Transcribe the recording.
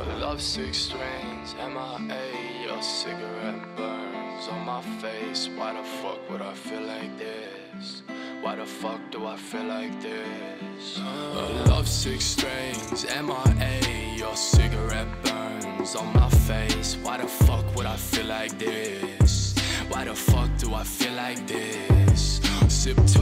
Lovesick strains, MIA, your cigarette burns on my face. Why the fuck would I feel like this? Why the fuck do I feel like this? Lovesick strains, MIA, your cigarette burns on my face. Why the fuck would I feel like this? Why the fuck do I feel like this? Sip to